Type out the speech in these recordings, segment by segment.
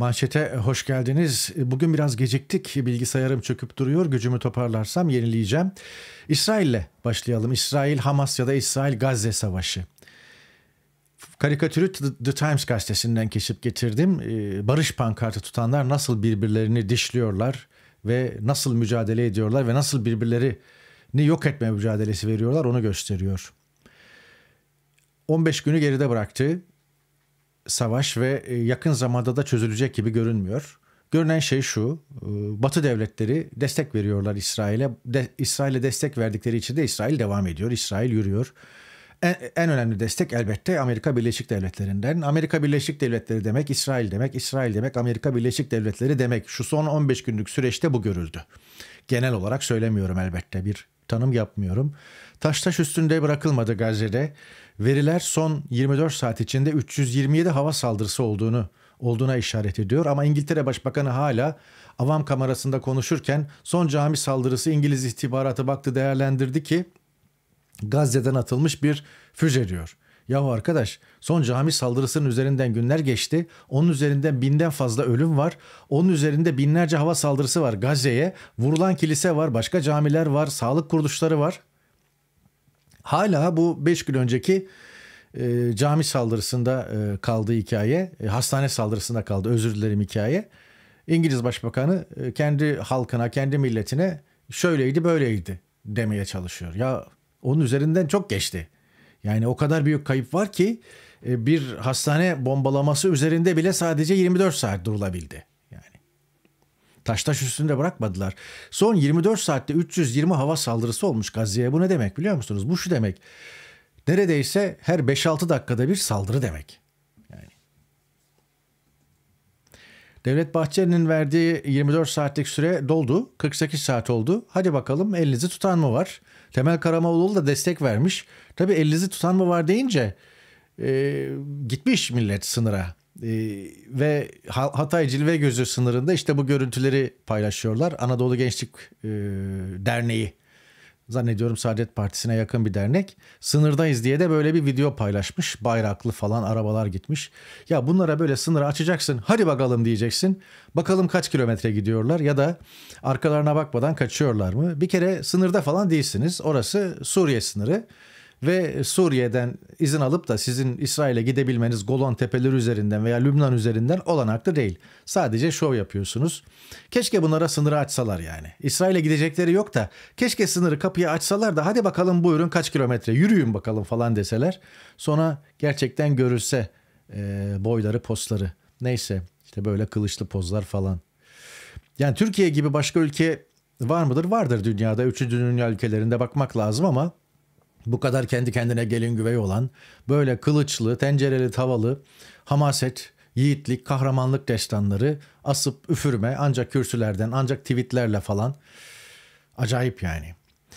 Manşete hoş geldiniz. Bugün biraz geciktik. Bilgisayarım çöküp duruyor. Gücümü toparlarsam yenileyeceğim. İsrail'le başlayalım. İsrail-Hamas ya da İsrail-Gazze savaşı. Karikatürü The Times gazetesinden kesip getirdim. Barış pankartı tutanlar nasıl birbirlerini dişliyorlar ve nasıl mücadele ediyorlar ve nasıl birbirlerini yok etme mücadelesi veriyorlar onu gösteriyor. 15 günü geride bıraktı savaş ve yakın zamanda da çözülecek gibi görünmüyor. Görünen şey şu, Batı devletleri destek veriyorlar İsrail'e. İsrail'e destek verdikleri için de İsrail devam ediyor, İsrail yürüyor. En önemli destek elbette Amerika Birleşik Devletleri'nden. Amerika Birleşik Devletleri demek İsrail demek, İsrail demek Amerika Birleşik Devletleri demek. Şu son 15 günlük süreçte bu görüldü. Genel olarak söylemiyorum elbette, bir tanım yapmıyorum. Taş üstünde bırakılmadı Gazze'de. Veriler son 24 saat içinde 327 hava saldırısı olduğuna işaret ediyor. Ama İngiltere Başbakanı hala avam kamerasında konuşurken son cami saldırısı İngiliz istihbaratı baktı, değerlendirdi ki Gazze'den atılmış bir füze diyor. Yahu arkadaş, son cami saldırısının üzerinden günler geçti. Onun üzerinden 1000'den fazla ölüm var. Onun üzerinde binlerce hava saldırısı var Gazze'ye. Vurulan kilise var, başka camiler var, sağlık kuruluşları var. Hala bu 5 gün önceki cami saldırısında kaldığı hikaye, hastane saldırısında kaldı, özür dilerim hikaye. İngiliz Başbakanı kendi halkına, kendi milletine şöyleydi böyleydi demeye çalışıyor. Ya onun üzerinden çok geçti. Yani o kadar büyük kayıp var ki bir hastane bombalaması üzerinde bile sadece 24 saat durulabildi. Yani taş üstünde bırakmadılar. Son 24 saatte 320 hava saldırısı olmuş Gazze'ye. Bu ne demek biliyor musunuz? Bu şu demek. Neredeyse her 5-6 dakikada bir saldırı demek. Yani Devlet Bahçeli'nin verdiği 24 saatlik süre doldu. 48 saat oldu. Hadi bakalım elinizi tutan mı var? Temel Karamollaoğlu da destek vermiş. Tabii elinizi tutan mı var deyince gitmiş millet sınıra. Ve Hatay Cilvegözü sınırında işte bu görüntüleri paylaşıyorlar. Anadolu Gençlik Derneği, zannediyorum Saadet Partisi'ne yakın bir dernek, sınırdayız diye de böyle bir video paylaşmış. Bayraklı falan arabalar gitmiş. Ya bunlara böyle sınırı açacaksın, hadi bakalım diyeceksin. Bakalım kaç kilometre gidiyorlar ya da arkalarına bakmadan kaçıyorlar mı? Bir kere sınırda falan değilsiniz. Orası Suriye sınırı. Ve Suriye'den izin alıp da sizin İsrail'e gidebilmeniz Golan Tepeleri üzerinden veya Lübnan üzerinden olanaklı değil. Sadece şov yapıyorsunuz. Keşke bunlara sınırı açsalar yani. İsrail'e gidecekleri yok da keşke sınırı, kapıyı açsalar da hadi bakalım buyurun kaç kilometre yürüyün bakalım falan deseler. Sonra gerçekten görülse boyları, postları. Neyse işte böyle kılıçlı pozlar falan. Yani Türkiye gibi başka ülke var mıdır? Vardır dünyada. 3. dünya ülkelerinde bakmak lazım ama bu kadar kendi kendine gelin güvey olan, böyle kılıçlı, tencereli, tavalı, hamaset, yiğitlik, kahramanlık destanları, asıp üfürme, ancak kürsülerden, ancak tweetlerle falan. Acayip yani.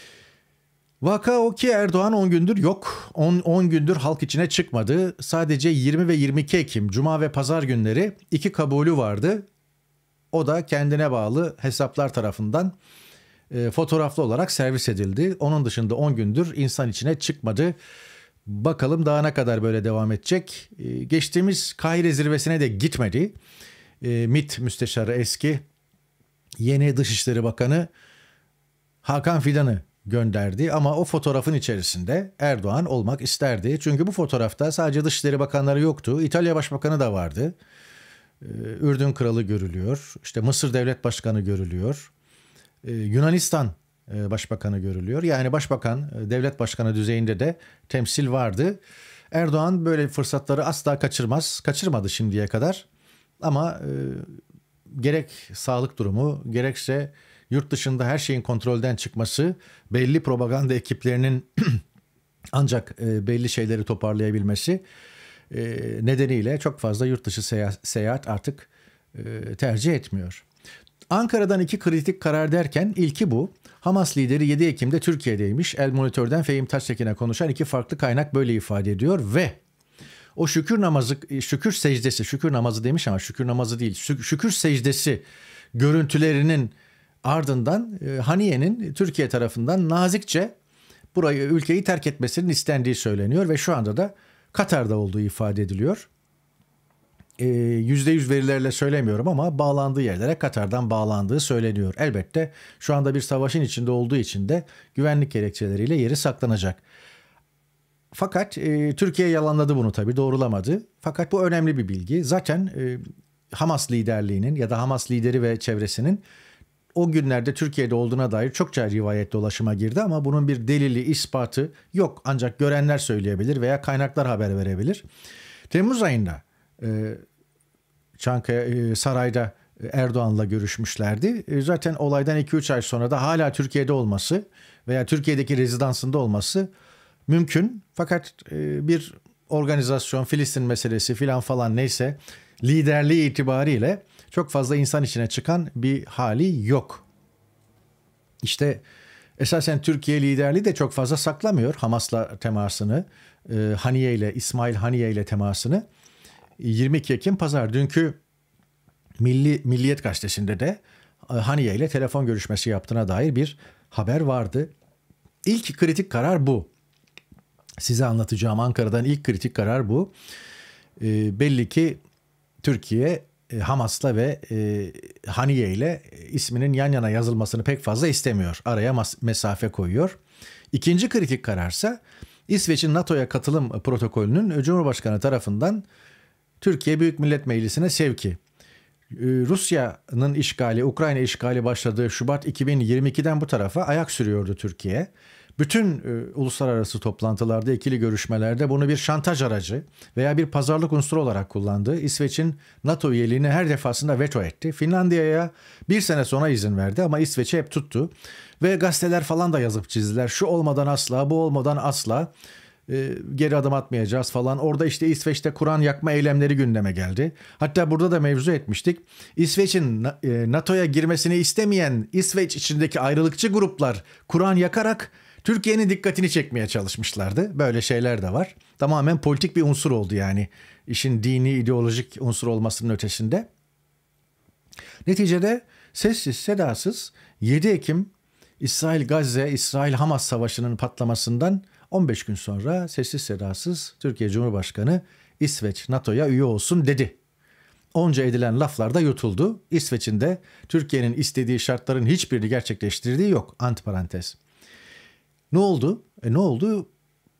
Vaka o ki Erdoğan 10 gündür yok. 10 gündür halk içine çıkmadı. Sadece 20 ve 22 Ekim, Cuma ve Pazar günleri 2 kabulü vardı. O da kendine bağlı hesaplar tarafından fotoğraflı olarak servis edildi. Onun dışında 10 gündür insan içine çıkmadı. Bakalım daha ne kadar böyle devam edecek. Geçtiğimiz Kahire zirvesine de gitmedi. MİT Müsteşarı eski, yeni Dışişleri Bakanı Hakan Fidan'ı gönderdi. Ama o fotoğrafın içerisinde Erdoğan olmak isterdi. Çünkü bu fotoğrafta sadece Dışişleri Bakanları yoktu. İtalya Başbakanı da vardı. Ürdün Kralı görülüyor. İşte Mısır Devlet Başkanı görülüyor. Yunanistan Başbakanı görülüyor. Yani başbakan, devlet başkanı düzeyinde de temsil vardı. Erdoğan böyle fırsatları asla kaçırmaz. Kaçırmadı şimdiye kadar. Ama gerek sağlık durumu, gerekse yurt dışında her şeyin kontrolden çıkması, belli propaganda ekiplerinin ancak belli şeyleri toparlayabilmesi nedeniyle çok fazla yurt dışı seyahat artık tercih etmiyor. Ankara'dan 2 kritik karar derken ilki bu. Hamas lideri 7 Ekim'de Türkiye'deymiş. El Monitör'den Fehim Taştekin'e konuşan 2 farklı kaynak böyle ifade ediyor ve o şükür secdesi, şükür namazı demiş ama şükür namazı değil, şükür secdesi görüntülerinin ardından Haniye'nin Türkiye tarafından nazikçe ülkeyi terk etmesinin istendiği söyleniyor ve şu anda da Katar'da olduğu ifade ediliyor. %100 verilerle söylemiyorum ama bağlandığı yerlere Katar'dan bağlandığı söyleniyor. Elbette şu anda bir savaşın içinde olduğu için de güvenlik gerekçeleriyle yeri saklanacak. Fakat Türkiye yalanladı bunu tabii, doğrulamadı. Fakat bu önemli bir bilgi. Zaten Hamas liderliğinin ya da Hamas lideri ve çevresinin o günlerde Türkiye'de olduğuna dair çokça rivayet dolaşıma girdi ama bunun bir delili, ispatı yok. Ancak görenler söyleyebilir veya kaynaklar haber verebilir. Temmuz ayında Çankaya Saray'da Erdoğan'la görüşmüşlerdi. Zaten olaydan 2-3 ay sonra da hala Türkiye'de olması veya Türkiye'deki rezidansında olması mümkün. Fakat bir organizasyon, Filistin meselesi filan falan neyse, liderliği itibariyle çok fazla insan içine çıkan bir hali yok. İşte esasen Türkiye liderliği de çok fazla saklamıyor Hamas'la temasını, İsmail Haniye ile temasını. 22 Ekim Pazar dünkü Milliyet Gazetesi'nde de Haniye ile telefon görüşmesi yaptığına dair bir haber vardı. İlk kritik karar bu. Size anlatacağım Ankara'dan ilk kritik karar bu. Belli ki Türkiye Hamas'la ve Haniye ile isminin yan yana yazılmasını pek fazla istemiyor. Araya mesafe koyuyor. İkinci kritik kararsa İsveç'in NATO'ya katılım protokolünün Cumhurbaşkanı tarafından Türkiye Büyük Millet Meclisi'ne sevki. Rusya'nın işgali, Ukrayna işgali başladığı Şubat 2022'den bu tarafa ayak sürüyordu Türkiye. Bütün uluslararası toplantılarda, ikili görüşmelerde bunu bir şantaj aracı veya bir pazarlık unsuru olarak kullandı. İsveç'in NATO üyeliğini her defasında veto etti. Finlandiya'ya bir sene sonra izin verdi ama İsveç'i hep tuttu. Ve gazeteler falan da yazıp çizdiler. Şu olmadan asla, bu olmadan asla geri adım atmayacağız falan. Orada işte İsveç'te Kur'an yakma eylemleri gündeme geldi. Hatta burada da mevzu etmiştik. İsveç'in NATO'ya girmesini istemeyen İsveç içindeki ayrılıkçı gruplar Kur'an yakarak Türkiye'nin dikkatini çekmeye çalışmışlardı. Böyle şeyler de var. Tamamen politik bir unsur oldu yani. İşin dini, ideolojik unsur olmasının ötesinde. Neticede sessiz sedasız 7 Ekim İsrail-Gazze, İsrail-Hamas savaşının patlamasından 15 gün sonra sessiz sedasız Türkiye Cumhurbaşkanı İsveç NATO'ya üye olsun dedi. Onca edilen laflar da yutuldu. İsveç'in de Türkiye'nin istediği şartların hiçbirini gerçekleştirdiği yok. Antiparantez. Ne oldu? Ne oldu?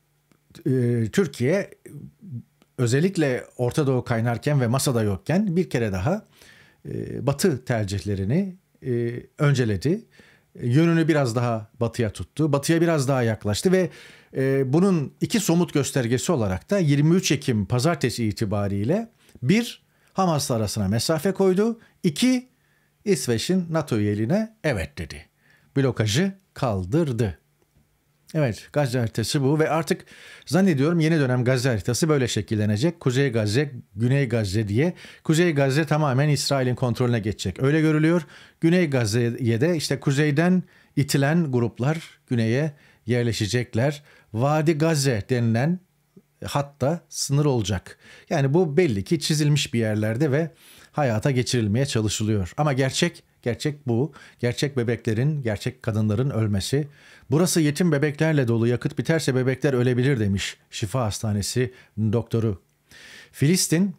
Türkiye özellikle Orta Doğu kaynarken ve masada yokken bir kere daha Batı tercihlerini önceledi. Yönünü biraz daha batıya tuttu. Batıya biraz daha yaklaştı ve bunun iki somut göstergesi olarak da 23 Ekim pazartesi itibariyle 1. Hamas'la arasına mesafe koydu. 2. İsveç'in NATO üyeliğine evet dedi. Blokajı kaldırdı. Evet, Gazze haritası bu ve artık zannediyorum yeni dönem Gazze haritası böyle şekillenecek. Kuzey Gazze, Güney Gazze diye. Kuzey Gazze tamamen İsrail'in kontrolüne geçecek. Öyle görülüyor. Güney Gazze'ye de işte kuzeyden itilen gruplar güneye yerleşecekler. Vadi Gazze denilen hatta sınır olacak. Yani bu belli ki çizilmiş bir yerlerde ve hayata geçirilmeye çalışılıyor. Ama gerçek bu. Gerçek bebeklerin, gerçek kadınların ölmesi. Burası yetim bebeklerle dolu, yakıt biterse bebekler ölebilir demiş Şifa Hastanesi doktoru. Filistin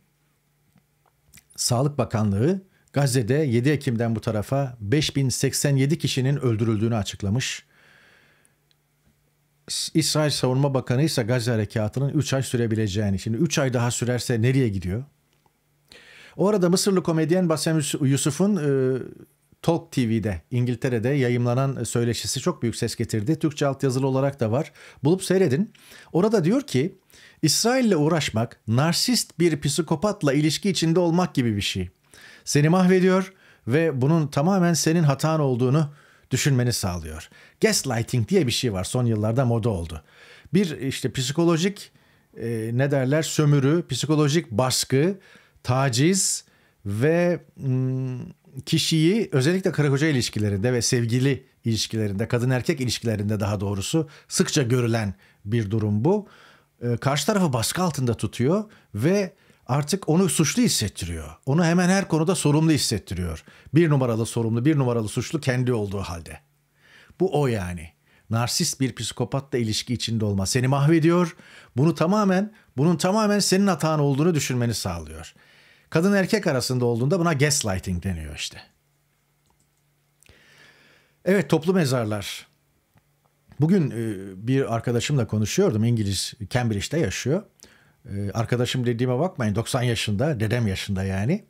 Sağlık Bakanlığı Gazze'de 7 Ekim'den bu tarafa 5087 kişinin öldürüldüğünü açıklamış. İsrail Savunma Bakanı ise Gazze Harekatı'nın 3 ay sürebileceğini. Şimdi 3 ay daha sürerse nereye gidiyor? O arada Mısırlı komedyen Bassem Yusuf'un Talk TV'de, İngiltere'de yayımlanan söyleşisi çok büyük ses getirdi. Türkçe altyazılı olarak da var. Bulup seyredin. Orada diyor ki İsrail'le uğraşmak narsist bir psikopatla ilişki içinde olmak gibi bir şey. Seni mahvediyor ve bunun tamamen senin hatan olduğunu düşünmeni sağlıyor. Gaslighting diye bir şey var. Son yıllarda moda oldu. Bir işte psikolojik sömürü, psikolojik baskı, taciz ve kişiyi özellikle karı koca ilişkilerinde ve sevgili ilişkilerinde, kadın erkek ilişkilerinde daha doğrusu sıkça görülen bir durum bu. Karşı tarafı baskı altında tutuyor ve artık onu suçlu hissettiriyor. Onu hemen her konuda sorumlu hissettiriyor. Bir numaralı sorumlu, bir numaralı suçlu kendi olduğu halde. Bu o yani. Narsist bir psikopatla ilişki içinde olma seni mahvediyor. Bunun tamamen senin hatan olduğunu düşünmeni sağlıyor. Kadın erkek arasında olduğunda buna gaslighting deniyor işte. Evet, toplu mezarlar. Bugün bir arkadaşımla konuşuyordum. İngiliz, Cambridge'de yaşıyor. Arkadaşım dediğime bakmayın, 90 yaşında, dedem yaşında yani.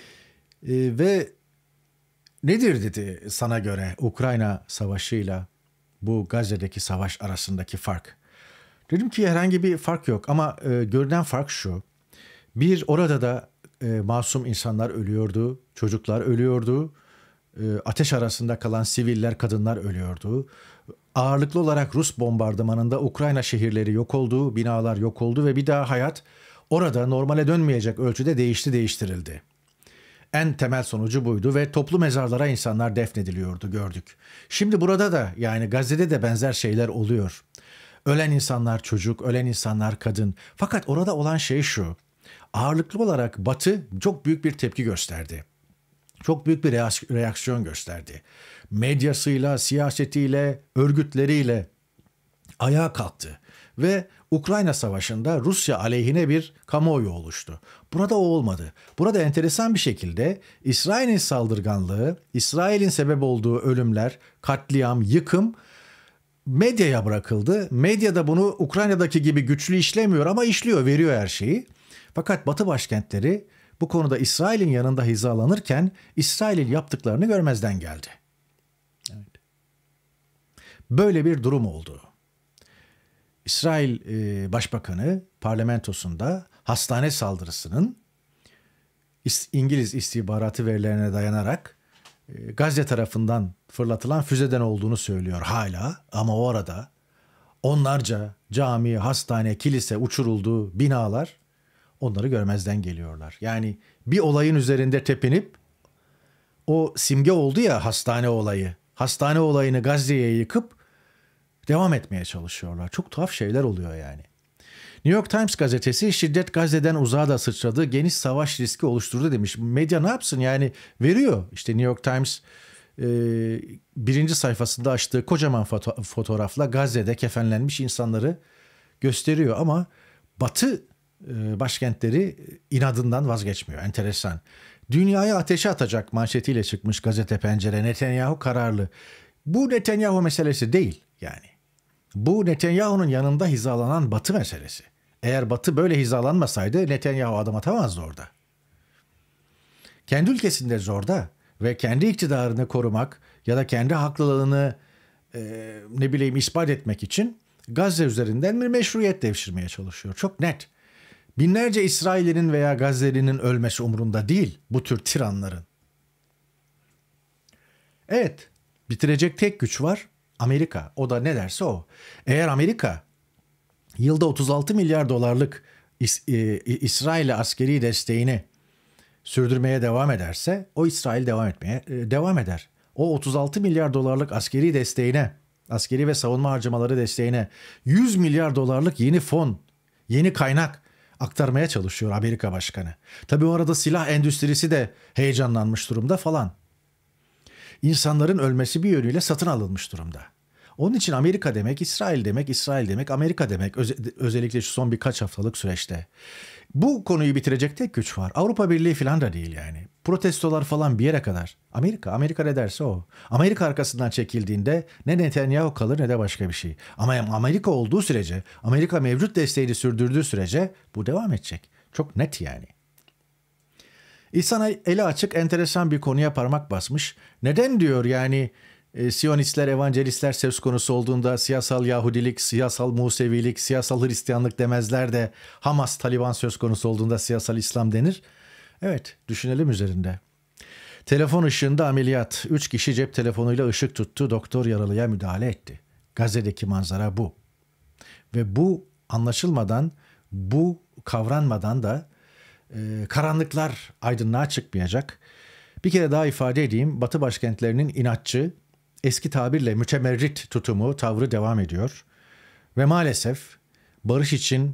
Ve nedir dedi sana göre Ukrayna savaşıyla bu Gazze'deki savaş arasındaki fark? Dedim ki herhangi bir fark yok ama görünen fark şu. Bir, orada da masum insanlar ölüyordu, çocuklar ölüyordu. Ateş arasında kalan siviller, kadınlar ölüyordu. Ağırlıklı olarak Rus bombardımanında Ukrayna şehirleri yok oldu, binalar yok oldu ve bir daha hayat orada normale dönmeyecek ölçüde değiştirildi. En temel sonucu buydu ve toplu mezarlara insanlar defnediliyordu, gördük. Şimdi burada da, yani Gazze'de de benzer şeyler oluyor. Ölen insanlar çocuk, ölen insanlar kadın. Fakat orada olan şey şu. Ağırlıklı olarak Batı çok büyük bir tepki gösterdi. Çok büyük bir reaksiyon gösterdi. Medyasıyla, siyasetiyle, örgütleriyle ayağa kalktı. Ve Ukrayna Savaşı'nda Rusya aleyhine bir kamuoyu oluştu. Burada o olmadı. Burada enteresan bir şekilde İsrail'in saldırganlığı, İsrail'in sebep olduğu ölümler, katliam, yıkım medyaya bırakıldı. Medya da bunu Ukrayna'daki gibi güçlü işlemiyor ama işliyor, veriyor her şeyi. Fakat Batı başkentleri bu konuda İsrail'in yanında hizalanırken İsrail'in yaptıklarını görmezden geldi. Evet. Böyle bir durum oldu. İsrail Başbakanı parlamentosunda hastane saldırısının İngiliz istihbaratı verilerine dayanarak Gazze tarafından fırlatılan füzeden olduğunu söylüyor hala. Ama o arada onlarca cami, hastane, kilise uçuruldu, binalar, onları görmezden geliyorlar. Yani bir olayın üzerinde tepinip o simge oldu ya hastane olayı. Hastane olayını Gazze'ye yıkıp devam etmeye çalışıyorlar. Çok tuhaf şeyler oluyor yani. New York Times gazetesi şiddet Gazze'den uzağa da sıçradı, geniş savaş riski oluşturdu demiş. Medya ne yapsın yani, veriyor. İşte New York Times birinci sayfasında açtığı kocaman fotoğrafla Gazze'de kefenlenmiş insanları gösteriyor. Ama Batı başkentleri inadından vazgeçmiyor. Enteresan. Dünyayı ateşe atacak manşetiyle çıkmış gazete Pencere. Netanyahu kararlı. Bu Netanyahu meselesi değil yani. Bu Netanyahu'nun yanında hizalanan Batı meselesi. Eğer Batı böyle hizalanmasaydı Netanyahu adım atamazdı orada. Kendi ülkesinde zorda ve kendi iktidarını korumak ya da kendi haklılığını ispat etmek için Gazze üzerinden bir meşruiyet devşirmeye çalışıyor. Çok net. Binlerce İsrailli'nin veya Gazze'linin ölmesi umurunda değil bu tür tiranların. Evet, bitirecek tek güç var. Amerika. O da ne derse o. Eğer Amerika yılda 36 milyar dolarlık İsrail'e askeri desteğini sürdürmeye devam ederse o İsrail devam eder. O 36 milyar dolarlık askeri desteğine, askeri ve savunma harcamaları desteğine 100 milyar dolarlık yeni fon, yeni kaynak aktarmaya çalışıyor Amerika Başkanı. Tabii o arada silah endüstrisi de heyecanlanmış durumda falan. İnsanların ölmesi bir yönüyle satın alınmış durumda. Onun için Amerika demek, İsrail demek, İsrail demek, Amerika demek. Özellikle şu son birkaç haftalık süreçte. Bu konuyu bitirecek tek güç var. Avrupa Birliği falan da değil yani. Protestolar falan bir yere kadar. Amerika ne derse o. Amerika arkasından çekildiğinde ne Netanyahu kalır ne de başka bir şey. Ama Amerika olduğu sürece, Amerika mevcut desteğini sürdürdüğü sürece bu devam edecek. Çok net yani. İhsan eli açık enteresan bir konuya parmak basmış. Neden diyor yani Siyonistler, evangelistler söz konusu olduğunda siyasal Yahudilik, siyasal Musevilik, siyasal Hristiyanlık demezler de Hamas, Taliban söz konusu olduğunda siyasal İslam denir? Evet, düşünelim üzerinde. Telefon ışığında ameliyat. 3 kişi cep telefonuyla ışık tuttu, doktor yaralıya müdahale etti. Gazze'deki manzara bu. Ve bu anlaşılmadan, bu kavranmadan da karanlıklar aydınlığa çıkmayacak. Bir kere daha ifade edeyim. Batı başkentlerinin inatçı, eski tabirle mütemerrit tavrı devam ediyor. Ve maalesef barış için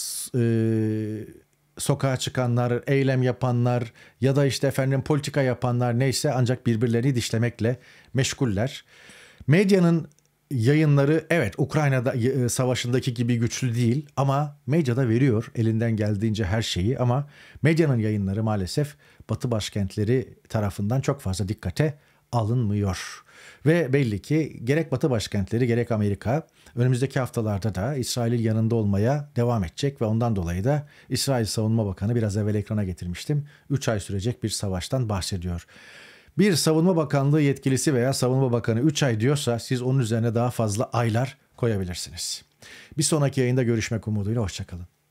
sokağa çıkanlar, eylem yapanlar ya da işte politika yapanlar neyse ancak birbirlerini dişlemekle meşguller. Medyanın yayınları evet Ukrayna'da savaşındaki gibi güçlü değil ama medyada veriyor elinden geldiğince her şeyi ama medyanın yayınları maalesef Batı başkentleri tarafından çok fazla dikkate alınmıyor. Ve belli ki gerek Batı başkentleri gerek Amerika önümüzdeki haftalarda da İsrail'in yanında olmaya devam edecek ve ondan dolayı da İsrail Savunma Bakanı biraz evvel ekrana getirmiştim. 3 ay sürecek bir savaştan bahsediyor. Bir savunma bakanlığı yetkilisi veya savunma bakanı 3 ay diyorsa siz onun üzerine daha fazla aylar koyabilirsiniz. Bir sonraki yayında görüşmek umuduyla hoşçakalın.